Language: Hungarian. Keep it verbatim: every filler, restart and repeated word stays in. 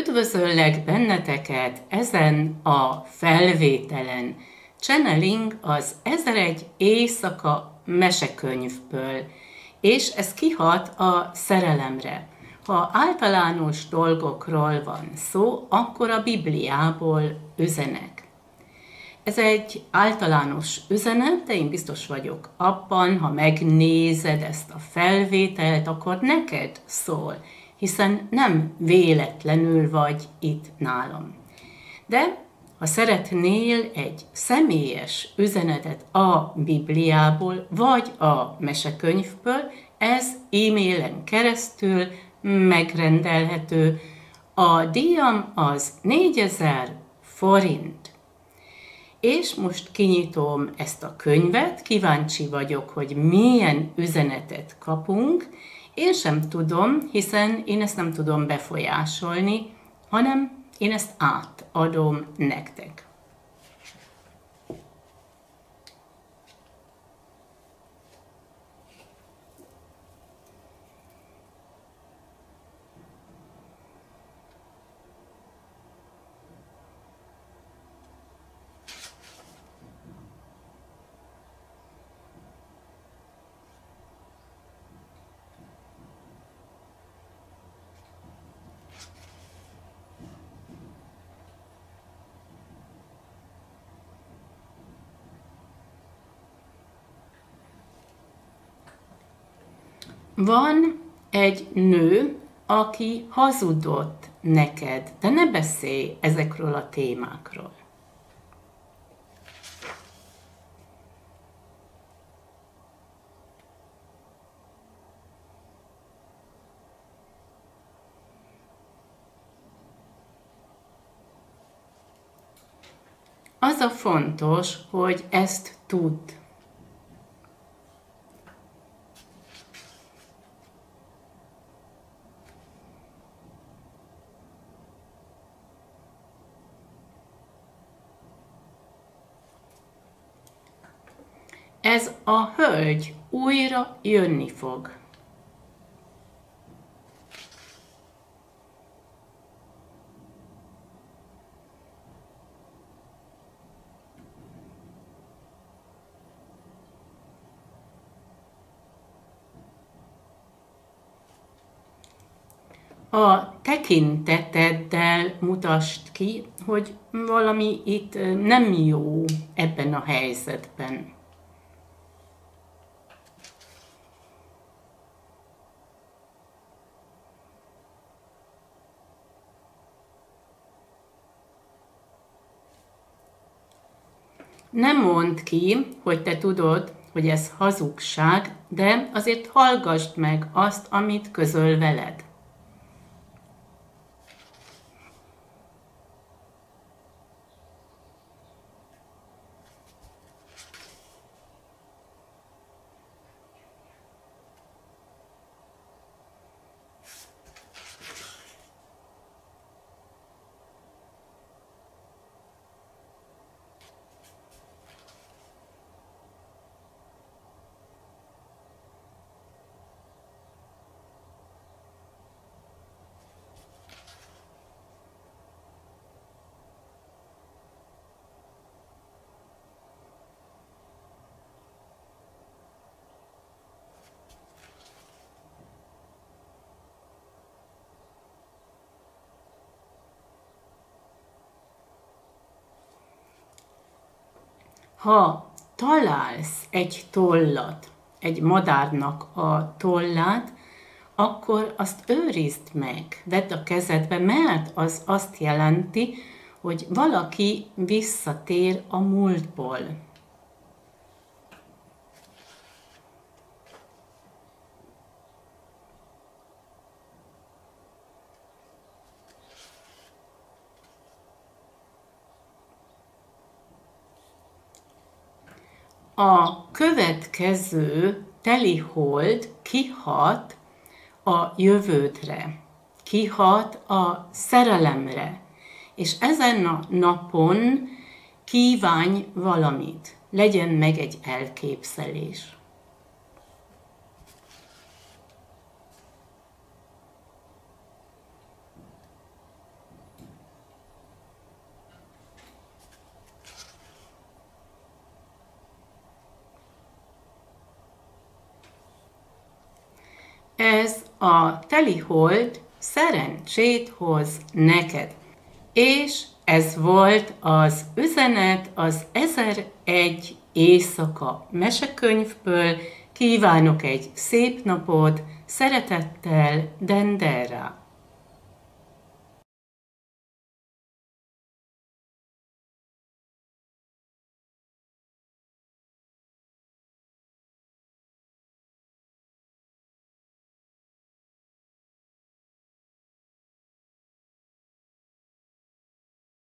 Üdvözöllek benneteket ezen a felvételen. Channeling az ezeregy éjszaka mesekönyvből, és ez kihat a szerelemre. Ha általános dolgokról van szó, akkor a Bibliából üzenek. Ez egy általános üzenet, de én biztos vagyok abban, ha megnézed ezt a felvételt, akkor neked szól, hiszen nem véletlenül vagy itt nálam. De ha szeretnél egy személyes üzenetet a Bibliából, vagy a mesekönyvből, ez e-mailen keresztül megrendelhető. A díjam az négyezer forint. És most kinyitom ezt a könyvet, kíváncsi vagyok, hogy milyen üzenetet kapunk. Én sem tudom, hiszen én ezt nem tudom befolyásolni, hanem én ezt átadom nektek. Van egy nő, aki hazudott neked, de ne beszélj ezekről a témákról. Az a fontos, hogy ezt tudd. Ez a hölgy újra jönni fog. A tekinteteddel mutasd ki, hogy valami itt nem jó ebben a helyzetben. Nem mondd ki, hogy te tudod, hogy ez hazugság, de azért hallgassd meg azt, amit közöl veled. Ha találsz egy tollat, egy madárnak a tollát, akkor azt őrizd meg, vedd a kezedbe, mert az azt jelenti, hogy valaki visszatér a múltból. A következő telihold kihat a jövődre, kihat a szerelemre, és ezen a napon kívánj valamit, legyen meg egy elképzelés. Ez a telihold szerencsét hoz neked. És ez volt az üzenet az ezeregy éjszaka mesekönyvből. Kívánok egy szép napot, szeretettel, Dendera!